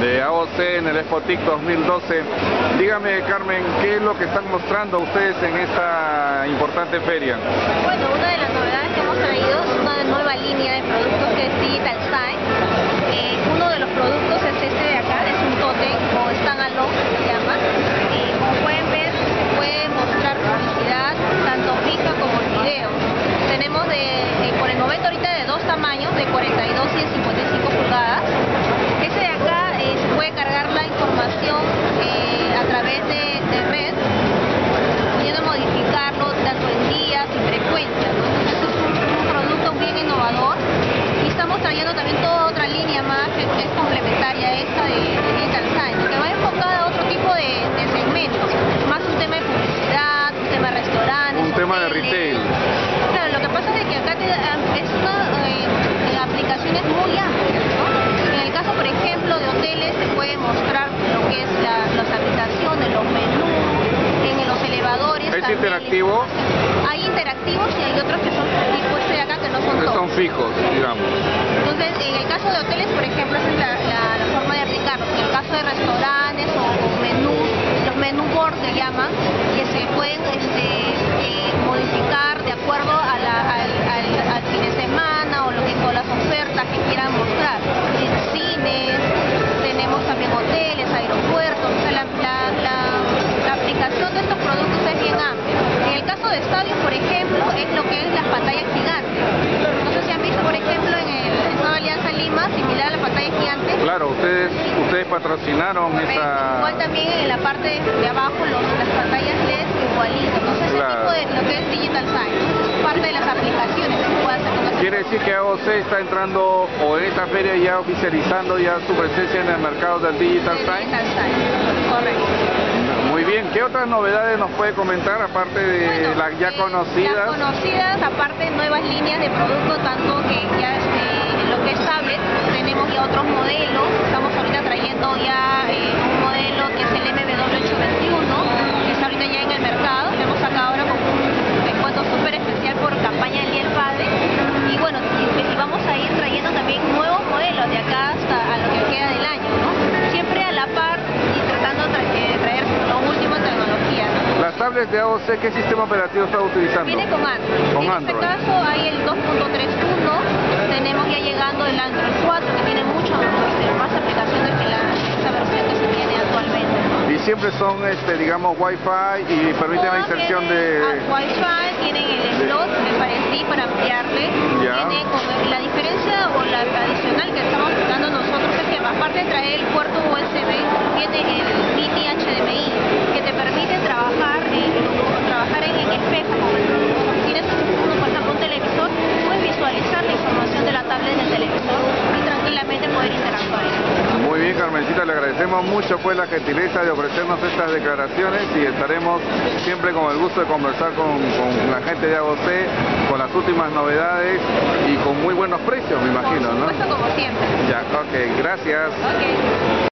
de AOC en el Expo TIC 2012. Dígame, Carmen, ¿qué es lo que están mostrando ustedes en esta importante feria? Bueno, una de las novedades que hemos traído es una nueva línea de productos que es Digital Sign. Uno de los productos es este de acá, es un tótem o standalone se llama. Como pueden ver, se puede mostrar publicidad tanto fija como en video. Tenemos por el momento ahorita de dos tamaños, de 42 y de 55 pulgadas. Este de acá se puede cargar la información a través de red, pudiendo modificarlo tanto en días y frecuencias, ¿no? Entonces es un producto bien innovador y estamos trayendo también toda otra línea más que es complementaria a esta de Digital Sign, que va enfocada a otro tipo de segmentos, más un tema de publicidad, un tema de restaurantes, un tema de hoteles. retail. Claro, lo que pasa es que acá es una aplicaciones muy amplias, ¿no? En el caso, por ejemplo, de hoteles se puede mostrar lo que es las habitaciones, los menús, en los elevadores. ¿Es interactivo? Hay interactivos y hay otros que son tipo este de acá que no son Que todos. son fijos, digamos. Entonces, en el caso de hoteles, por ejemplo, esa es la forma de aplicarlo. En el caso de restaurantes o menús, los menú board se llaman, que se pueden modificar de acuerdo al fin de semana o las ofertas que quieran mostrar. En cines, tenemos también hoteles, aeropuertos. O sea, la aplicación de estos productos es bien amplia. En el caso de estadios, por ejemplo, es lo que es las pantallas gigantes. No sé si han visto, por ejemplo, en el Estado de Alianza Lima, similar a la pantalla gigante. Claro, ustedes patrocinaron esa... Igual también en la parte de abajo las pantallas LED igualito. Entonces ese tipo de lo que es Digital Sign, es parte de las aplicaciones que se puede hacer con ese. Quiere decir que AOC está entrando, o en esta feria ya oficializando ya su presencia en el mercado del Digital Sign. Digital Sign, correcto. Muy bien, ¿qué otras novedades nos puede comentar aparte de las ya conocidas? Las conocidas, aparte de nuevas líneas de producto, tanto que ya lo que es tablet, tenemos ya otros modelos. Estamos ahorita trayendo ya un modelo que es el MW821, que está ahorita ya en el mercado. Lo hemos sacado ahora con un descuento súper especial por campaña del Día del Padre. Y bueno, y vamos a ir trayendo también nuevos modelos de acá hasta a lo que queda del año, ¿no? Siempre a la par y tratando de traer lo último en tecnología, ¿no? Las tablets de AOC, ¿qué sistema operativo está utilizando? Viene con Android. Con en Android. este caso hay el 2.3.1, tenemos ya llegando el Android 4, que tiene muchas más aplicaciones que esa versión que se tiene actualmente, ¿no? Y siempre son, digamos, Wi-Fi y permiten la inserción de... Wi-Fi, tienen el slot de FireSync para ampliarle. Ya. Tiene la diferencia o la adicional que estamos dando nosotros es que aparte de traer el puerto USB, tiene el mini HDMI, que te permite trabajar en espejo con el producto. Si tienes por ejemplo, un televisor, puedes visualizar la información de la tablet del televisor y tranquilamente poder interactuar. Muy bien, Carmencita, le agradecemos mucho pues la gentileza de ofrecernos estas declaraciones y estaremos siempre con el gusto de conversar con la gente de AOC, con las últimas novedades y con muy buenos precios, me imagino, ¿no? Por supuesto, como siempre. Ya, ok, gracias. Ok.